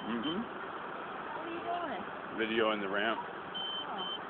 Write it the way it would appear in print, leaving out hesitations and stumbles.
Mm-hmm. What are you doing? Video in the ramp. Oh.